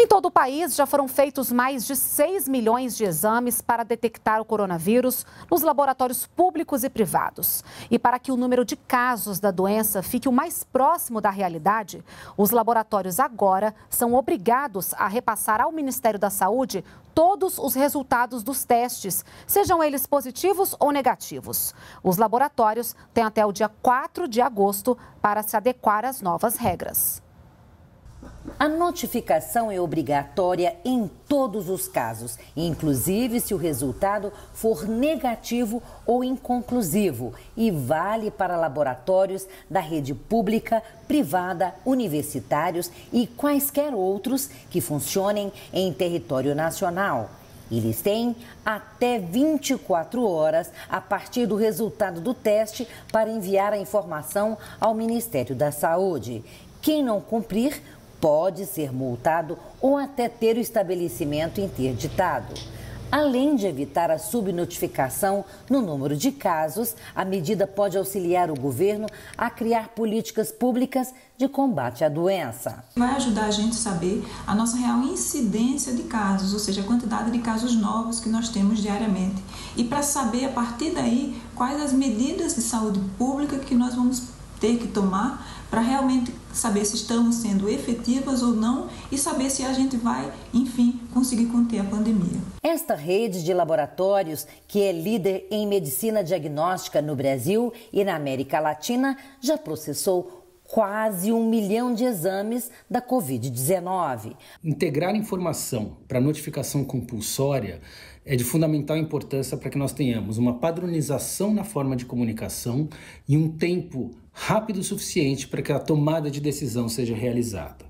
todo o país, já foram feitos mais de 6 milhões de exames para detectar o coronavírus nos laboratórios públicos e privados. E para que o número de casos da doença fique o mais próximo da realidade, os laboratórios agora são obrigados a repassar ao Ministério da Saúde todos os resultados dos testes, sejam eles positivos ou negativos. Os laboratórios têm até o dia 4 de agosto para se adequar às novas regras. A notificação é obrigatória em todos os casos, inclusive se o resultado for negativo ou inconclusivo, e vale para laboratórios da rede pública, privada, universitários e quaisquer outros que funcionem em território nacional. Eles têm até 24 horas a partir do resultado do teste para enviar a informação ao Ministério da Saúde. Quem não cumprir pode ser multado ou até ter o estabelecimento interditado. Além de evitar a subnotificação no número de casos, a medida pode auxiliar o governo a criar políticas públicas de combate à doença. Vai ajudar a gente a saber a nossa real incidência de casos, ou seja, a quantidade de casos novos que nós temos diariamente. E para saber, a partir daí, quais as medidas de saúde pública que nós vamos ter que tomar para realmente saber se estamos sendo efetivas ou não e saber se a gente vai, enfim, conseguir conter a pandemia. Esta rede de laboratórios, que é líder em medicina diagnóstica no Brasil e na América Latina, já processou quase 1 milhão de exames da Covid-19. Integrar informação para notificação compulsória é de fundamental importância para que nós tenhamos uma padronização na forma de comunicação e um tempo rápido o suficiente para que a tomada de decisão seja realizada.